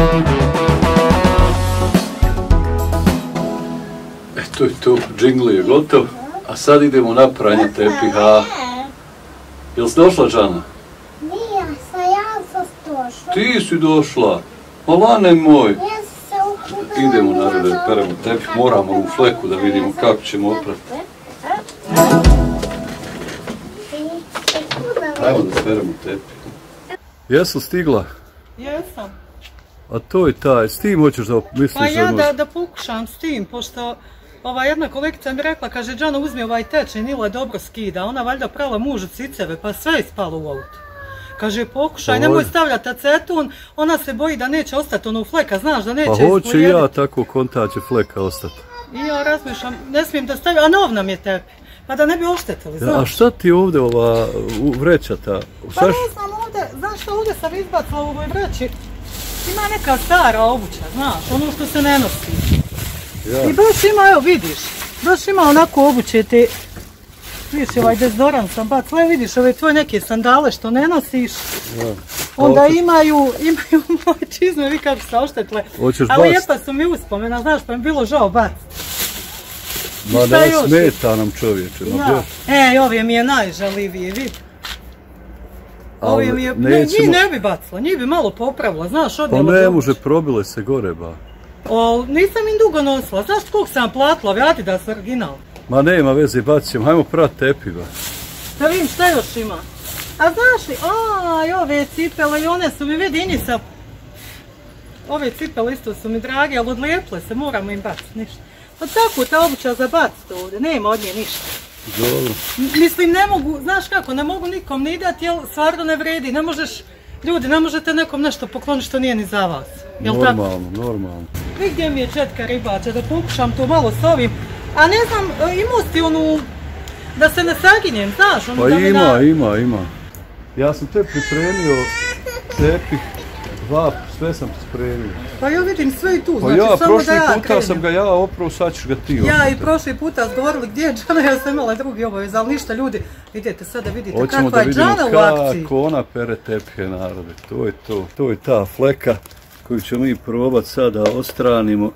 To je to, džingli je gotov, a sad idemo na pranje tepiha. Jel si došla, Džana? Nije, ja sam došla. Ti si došla? Malane moj. Idemo naravno da peremo tepih, moramo u fleku da vidimo kako ćemo oprati. Ajmo da peremo tepih. Jesu stigla? Jesam. A to je taj, s tim hoćeš da misliš da Pa možeš? ja da pokušam s tim, pošto ova jedna kolegica mi rekla, kaže, Džano uzmi ovaj tečaj, Nila dobro skida, ona valjda prala mužu ciceve, pa sve je spalo u auto. Kaže, pokušaj, nemoj stavljati acetun, ona se boji da neće ostati ono u fleka, znaš da neće ispojediti. Pa hoću ja tako kontaće fleka ostati. I ja razmišljam, ne smijem da stavim, a nov nam je tepi, pa da ne bi oštetili, znaš. A šta ti ovdje ova vrećata? Pa ne znam ovdje, znaš što ovdje sam izbacila u ovoj vreći, ima neka stara obuća, znaš, ono što se ne nosi. I baš ima, evo vidiš, baš ima onako obuće te, vidiš ovaj dezodorans sam bacila, vidiš ove tvoje neke sandale što ne nosiš, onda imaju moje čizme, vi kako se oštetile, a lijepa su mi uspomena, znaš, pa mi bilo žao baciti. Ma da smeta nam čovječe. Ove mi je najžalivije, vidi. Ove mi je, njih ne bi bacila, njih bi malo popravila, znaš, odjela. Pa ne može, probile se gore, ba. Nisam im dugo nosila, znaš koliko sam platila, vrati da su original. Ma nema veze, bacim, hajmo prat tepi, ba. Da vidim šta još ima. A znaš li, ove cipele i one su mi, vidi, Inisa, ove cipele isto su mi drage, ali odlijepile se, moramo im baciti ništa. Pa tako ta obuća za baciti ovdje, nema od nje ništa. Dobro. Mislim, ne mogu, znaš kako, ne mogu nikom ni dati, jer stvarno ne vredi, ne možeš, ljudi, ne možete nekom nešto pokloniti što nije ni za vas. Normalno, normalno. Vidi gdje mi je četka ribača, da pokušam to malo s ovim, a ne znam, imao si onu, da se ne saginjem, znaš, onu da mi da... Pa ima. Ja sam te pripremio, tepih, vap, sve sam spremio. Pa ja vidim sve i tu, pa znači ja, samo da ja krenem. prošli puta sam ga ja oprao, sad ćeš ga ti oprati. Ja i prošli puta zgovorili gdje je Džana, ja sam imala drugi obavez, ali ništa ljudi, vidite sad da vidite kakva je Džana u akciji. Hoćemo da vidimo kako ona pere tepihe, narode, to je to. To je ta fleka koju ćemo mi probati sad da ostranimo.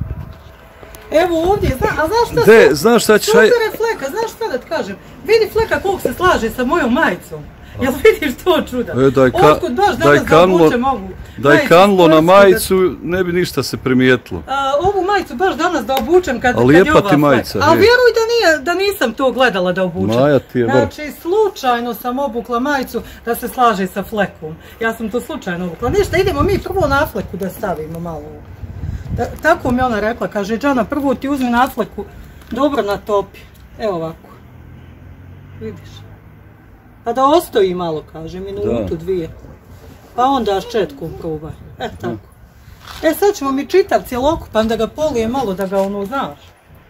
Evo ovdje, a znaš šta su? Super je fleka, znaš šta da ti kažem? Vidi fleka koliko se slaže sa mojom majicom. Jel vidiš to čuda? Otkud baš danas da obučem ovu? Da je kanlo na majicu, ne bi ništa se primijetilo. Ovu majicu baš danas da obučem kad je ova fleka. A lijepa ti majica. A vjeruj da nisam to gledala da obučem. Maja ti je bar. Znači, slučajno sam obukla majicu da se slaže sa flekom. Ja sam to slučajno obukla. Ništa, idemo mi prvo na fleku da stavimo malo. Tako mi ona rekla, kaže, Džana, prvo ti uzmi na fleku, dobro natopi. Evo ovako. Vidiš? Pa da ostoji malo, kaže, minutu, dvije. Pa onda ščetkom probaj. Tako. Sad ćemo mi čitav cjelokupan da ga polijem malo, da ga ono znaš.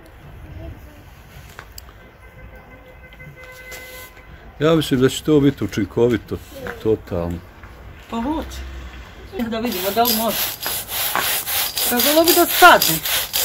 Ja mislim da će to biti učinkovito, totalno. Pa hoće. Da vidimo da li može. Trebalo bi da spadne.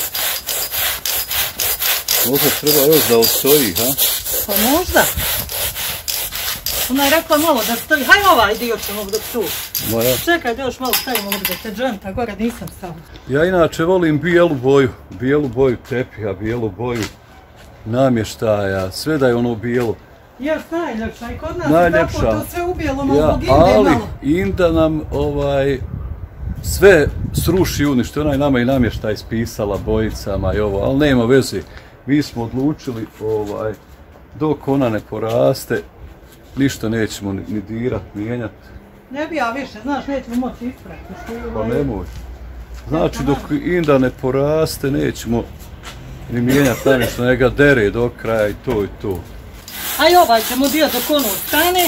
Možda treba još da ostoji, ha? Pa možda. Ona je rekla malo da stoji, haj ovaj dio ćemo dok tu. Čekaj da još malo stavimo da te dženta, gore nisam stavila. Ja inače volim bijelu boju tepiha, bijelu boju namještaja, sve da je ono bijelo. Još najljepša i kod nas je tako to sve ubijelo malo zbog Inde malo. Ali Inda nam sve sruši uništi, ona je nama i namještaj ispisala bojicama i ovo, ali nema veze. Mi smo odlučili dok ona ne poraste, ništa nećemo ni dirat, mijenjat. Ne bi ja više, znaš, nećemo moći isprati. Pa nemoj. Znači dok Inda ne poraste, nećemo ni mijenjat namještaj, nego dere do kraja i to i to. Aj ovaj ćemo dio dok ono stane.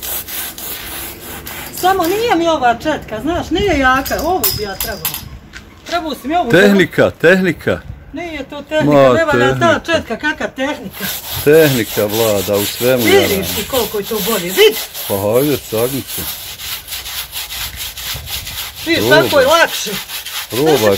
Samo nije mi ova četka, znaš, nije jaka, ovu bi ja trebao. Trebao si mi ovu... Tehnika. Nije to tehnika, ne valja ta četka, kakva tehnika. Tehnika vlada u svemu. Vidiš ti koliko je to bolje, vidi. Pa hajde, sagnit se. Vidiš, tako je lakše. Probaj.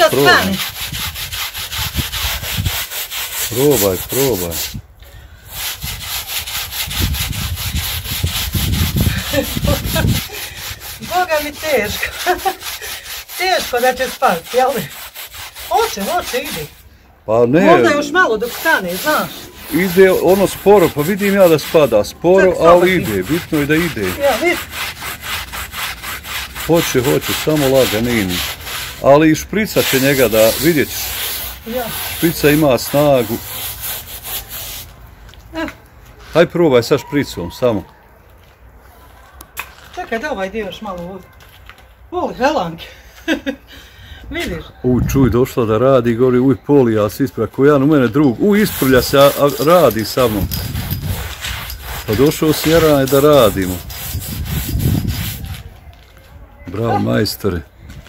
Boga mi teško. Teško da će spati, jel? Hoće, ide. Pa ne. Onda još malo dok stane, znaš. Ide ono sporo, pa vidim ja da spada sporo, ali ide, bitno je da ide. Ja, vidi. Hoće, samo laganini. Ali i šprica će njega da, vidjet ćeš. Ja. Šprica ima snagu. Haj probaj sa špricom, samo. Čekaj da ovaj dio još malo vodi. Voli helanke. Vidiš? Čuj, došla da radi, govori, Poli, ja se ispravlja, jedan u mene drug, ispravlja se, a radi sa mnom. Pa došao si Jarane da radimo. Bravo, majstore.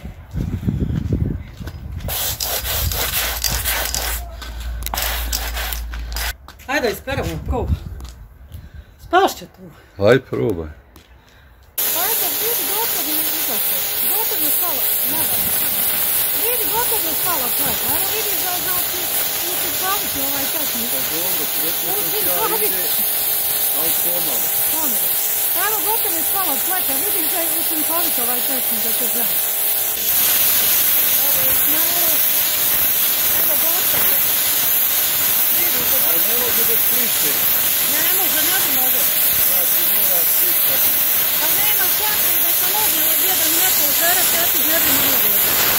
Ajde, isperamo, ko? Spašće tu. Ajde, probaj. Ajde, vidi, gotovo je izašao. Gotovo je stala, vidi, gotovo je stala plek. Ajde, vidi, znači, učinkoviti ovaj tehnik. Dobro, učinkoviti, ali pomalo. Evo, gotovo je stala pleka, vidi da je učinkoviti ovaj tehnik za te žene. Evo, gotovo je. Ne može bez priče. Ne može. Znači, mora pričati. Pa nema šanse da sam mogu jedan neko operati, ja ti gledam ne mogu.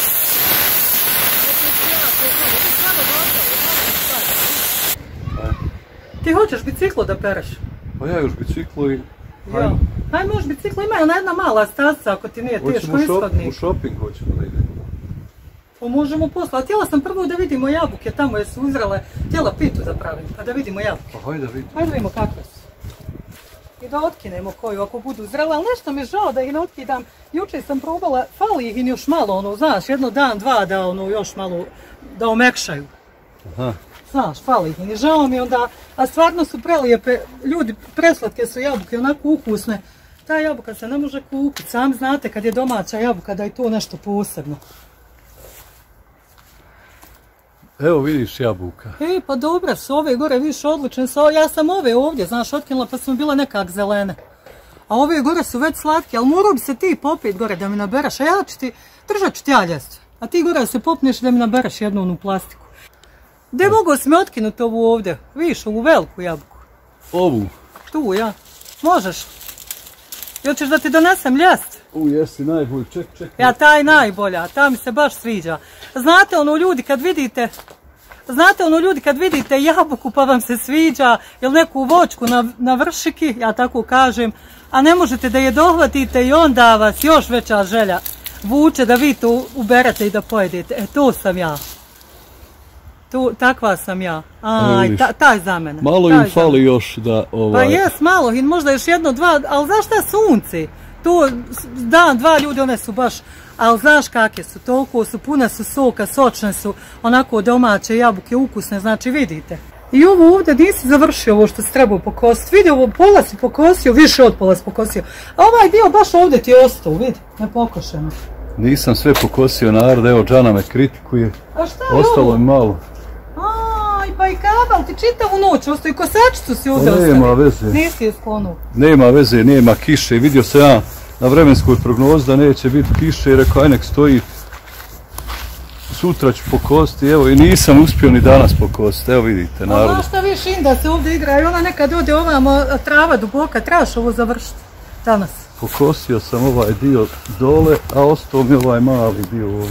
Ti hoćeš biciklo da pereš? Pa ja još biciklo i... Ja. Aj, možeš biciklo, ima ona jedna mala staza ako ti nije teško ishodnik. U shopping hoćemo da idemo. Pa možemo posla. Htjela sam prvo da vidimo jabuke tamo jer su uzrale. Htjela pitu da pravim, pa da vidimo jabuke. Pa hajde da vidimo. Hajde da vidimo kakve su. I da otkinemo koju ako budu zrele, ali nešto mi je žao da ih ne otkidam. Jučer sam probala, fali ih i još malo, znaš, jedno dan, dva da još malo, da omekšaju. Aha. Znaš, fali ih i žao mi onda, a stvarno su prelijepe, ljudi, preslatke su jabuke, onako ukusne. Ta jabuka se ne može kupiti, sami znate kad je domaća jabuka da je to nešto posebno. Evo vidiš jabuka. Pa dobre su ove gore, vidiš, odlične su. Ja sam ove ovdje, znaš, otkinula pa su mi bile nekak zelene. A ove gore su već slatke, ali morao bi se ti popit gore da mi nabereš. A ja ću ti, držat ću ti ja ljestve. A ti gore se popneš da mi nabereš jednu onu plastiku. Gdje mogu si mi otkinuti ovu ovdje? Vidiš, ovu veliku jabuku. Ovu? Tu, ja. Možeš. Jel ćeš da ti donesem ljestve? Jesi najbolji, ček. Ja, taj najbolja, ta mi se baš sviđa. Znate ono ljudi kad vidite jabuku pa vam se sviđa, ili neku voćku na vršiki, ja tako kažem, a ne možete da je dohvatite i onda vas još veća želja vuče da vi to uberete i da pojedete. To sam ja. Takva sam ja. Taj za mene. Malo im fali još da... Pa jes, malo, možda još jedno, dva, ali znaš šta, sunce? To, dan, dva ljudi, one su baš, ali znaš kakve su, toliko su, pune su soka, sočne su, onako domaće jabuke, ukusne, znači vidite. I ovo ovdje nisi završio ovo što si trebao pokositi, vidi ovo, pola si pokosio, više od pola si pokosio, a ovaj dio baš ovdje ti je ostao, vidi, nepokošeno. Nisam sve pokosio, narod, evo Džana me kritikuje, ostalo je malo. Pa i kabel ti čitavu noć, ostaje i kosačicu si ovdje ostavio. Nema veze. Nisi je sklonuo. Nema veze, nema kiše. Vidio sam ja na vremenskoj prognozi da neće biti kiše i rekao aj nek stoji. Sutra ću pokositi, evo i nisam uspio ni danas pokositi, evo vidite narod. Znaš šta viš Inda se ovdje igra i ona nekad ode ovamo trava duboka, trebaš ovo završiti danas. Pokosio sam ovaj dio dole, a ostao mi ovaj mali dio ovdje.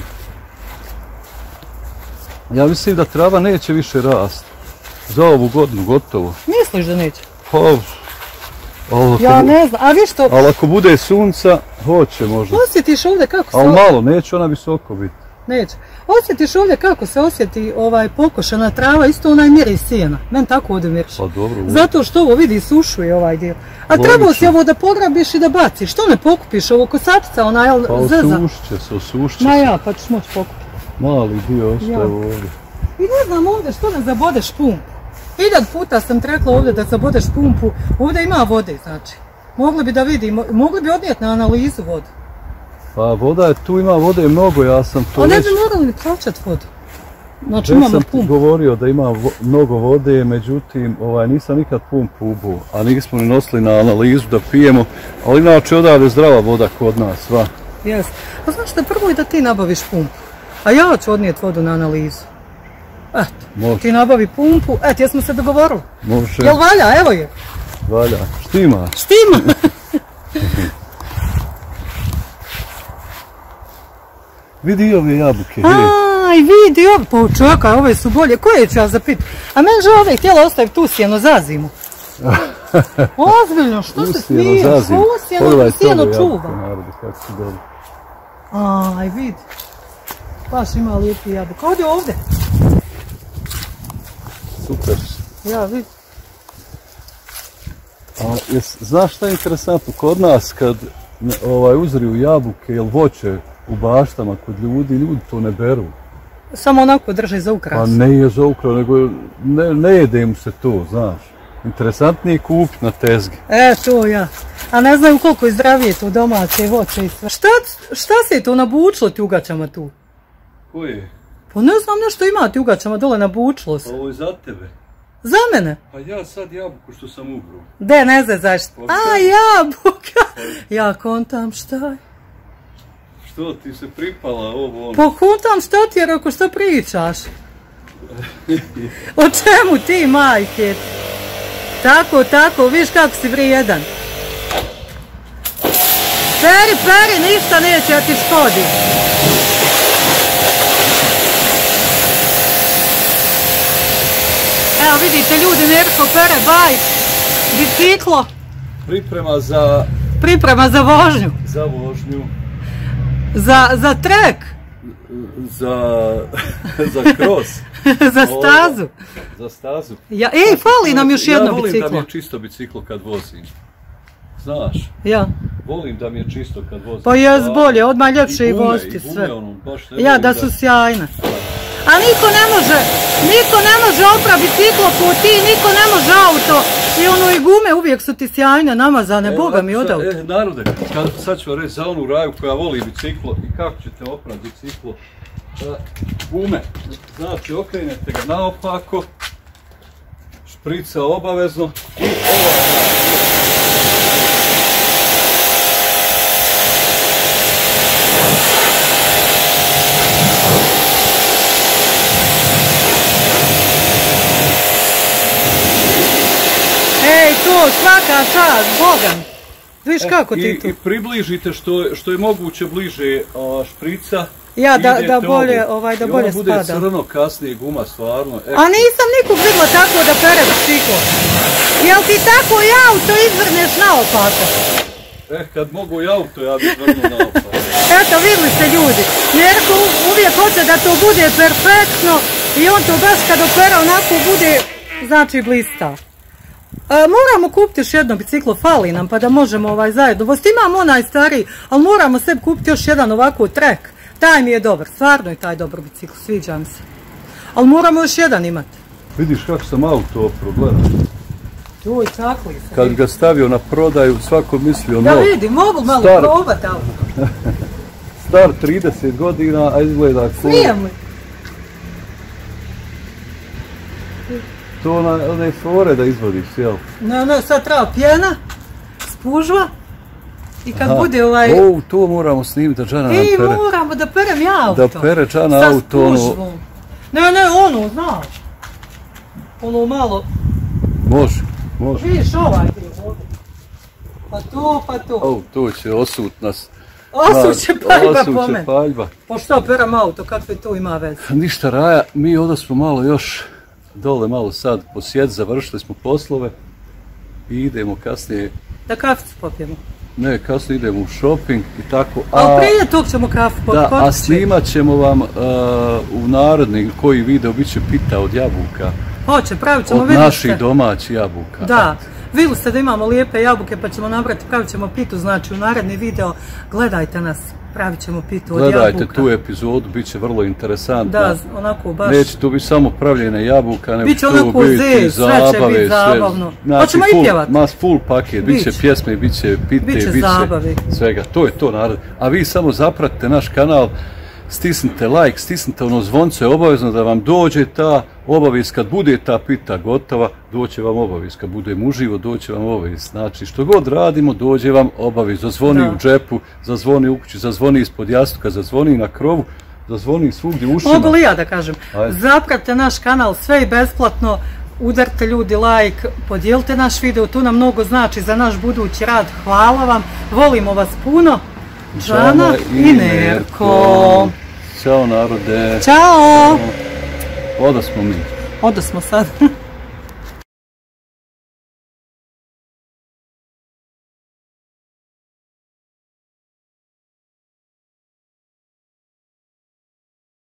Ja mislim da trava neće više rasti. Za ovu godinu, gotovo. Misliš da neće? Pa... Ja ne znam, a vi što... Ali ako bude sunca, hoće možda. Osjetiš ovdje kako se... Ali malo, neće ona visoko biti. Neće. Osjetiš ovdje kako se osjeti pokošena trava, isto onaj miris sijena. Meni tako ovdje miriš. Pa dobro. Zato što ovo vidi sušuje ovaj dio. A trebao si ovo da pograbiš i da baciš. Što ne pokupiš ovo kosačica, ona je zeza? Pa osušit će se. Ma ja, pa ćeš moći pokupiti. Mali dio ostaje ovdje. I ne znam ovdje što ne zabodeš pumpu. 1000 puta sam ti rekla ovdje da zabodeš pumpu. Ovdje ima vode, znači. Mogli bi da vidimo, mogli bi odnijeti na analizu vodu. Pa voda je, tu ima vode mnogo, ja sam to već... A ne bi morali ni plaćati vodu. Znači imamo pumpu. Već sam govorio da ima mnogo vode, međutim nisam nikad pumpu ubuo, a nismo ni nosili na analizu da pijemo, ali inače odavde zdrava voda kod nas, sva. Jes. Pa znaš da prvo je da ti nabaviš pumpu, a ja ću odnijeti vodu na analizu. Eto, Može. ti nabavi pumpu, eto, jesmo se dogovorili. Može. Jel valja, evo je. Valja. Štima. Štima. Vidi ove jabuke. Aj, vidi ovo, pa čekaj, ove su bolje, koje ću ja zapiti? A meni že ove htjela ostaviti tu sjeno za zimu. Ozbiljno, što se smiješ? Usjeno, sjeno čuva. Aj, vidi. Baš ima lijepi jabuka. Ovdje, ovdje. Super. Ja, vidi. Znaš šta je interesantno? Kod nas kad uzriju jabuke ili voće u baštama kod ljudi to ne beru. Samo onako drže za ukras. Pa ne je za ukras, nego ne jede im se to, znaš. Interesantnije je kupiti na tezgi. To ja. A ne znaju koliko je zdravije to domaće voće i sve. Šta se to nabučilo ti ugačama tu? Koje? Pa ne znam, nešto ima ti ugačama dole nabučilo se. Ovo je za tebe. Za mene? Pa ja sad jabuku što sam ubro. De, ne znaš zašto. A, jabuka! Ja kontam šta je. Što ti se pripala ovo ono? Pa kontam šta ti je, reko, šta pričaš? O čemu ti, majke? Tako, viš kako si vrijedan. Peri, ništa neće, ja ti škodi. Evo vidite ljudi, Nerko pere bajk, biciklo. Priprema za vožnju. Za vožnju. Za trek. Za cross. Za stazu. Za stazu. Fali nam još jedno biciklo. Ja volim da mi je čisto biciklo kad vozim. Znaš? Ja. Volim da mi je čisto kad vozim. Pa jes bolje, odmah ljepše i voziti sve. Ja, da su sjajne. A niko ne može opra biciklo ko ti, niko ne može auto. I ono i gume uvijek su ti sjajne, namazane, Boga mi od auto. Narode, sad ću vam reći za onu Raju koja voli biciklo i kako ćete oprati biciklo. Gume, znači okrenete ga naopako, šprica obavezno i to svaka čast, Bogam. Viš kako ti tu. I približite što je moguće bliže šprica. Ja, da bolje spada. I ona bude crno kasnije guma, stvarno. A nisam nikog vidjela tako da pere biciklo. Jel ti tako i auto izvrneš naopako? Kad mogu i auto, ja bih vrnuo naopako. Eto, vidjeli ste ljudi. Jerko uvijek hoće da to bude perfektno i on to baš kad opere onako bude, znači blista. Moramo kupiti još jedno biciklo, fali nam pa da možemo zajedno voziti. Imamo onaj stariji, ali moramo sebi kupiti još jedan ovako trek. Taj mi je dobar, stvarno je taj dobar bicikl, sviđa mi se. Ali moramo još jedan imati. Vidiš kako sam auto opro, gledaj. Joj, tako je. Kad ga stavio na prodaju, svako mislio da vidim, mogu malo probati auto. Star 30 godina, a izgleda ko... Smijem li? To one fore da izvodiš, jel? Ne, sad treba pjena, spužva i kad bude to moramo snimiti da Džana nam pere. Moramo da perem ja auto. Da pere Džana auto, sa spužvom. Ne, znaš. Ono malo... Može. Vidiš Pa to. To će osut nas. Osut će paljba. Pa što perem auto, kakve to ima veze? Ništa Raja, mi ovdje smo malo još dole malo sad posjet, završili smo poslove i idemo kasnije... Da kaficu popijemo? Ne, kasnije idemo u shopping i tako. Ali prije tog ćemo kafu popiti. Da, a snimat ćemo vam u narodni koji video bit će pita od jabuka. Hoće, pravit ćemo, od naših domaćih jabuka. Da, vidjeli ste da imamo lijepe jabuke pa ćemo nabrati, pravit ćemo pitu, znači u naredni video gledajte nas. Pravit ćemo pitu od jabuka. Gledajte tu epizodu, bit će vrlo interesantna. Da, onako baš... Neće tu biti samo pravljene jabuka, nego će tu biti zabave, sve će biti zabavno. Hoćemo i pjevat. Full paket, bit će pjesme, bit će pite, bit će svega. To je to, narod. A vi samo zapratite naš kanal, stisnite like, stisnite ono zvonce, obavezno da vam dođe ta obavijest, kad bude ta pita gotova, doće vam obavijest, kad budemo uživo, doće vam obavijest. Znači, što god radimo, dođe vam obavijest, zazvoni u džepu, zazvoni u kući, zazvoni ispod jastuka, zazvoni na krovu, zazvoni svugdje ušima. Mogu li ja da kažem? Zapratite naš kanal, sve je besplatno, udarite ljudi like, podijelite naš video, to nam mnogo znači za naš budući rad. Hvala vam, volimo vas puno. Džana i Nerko. Ćao narode. Ćao. Odasmo mi. Odasmo sad.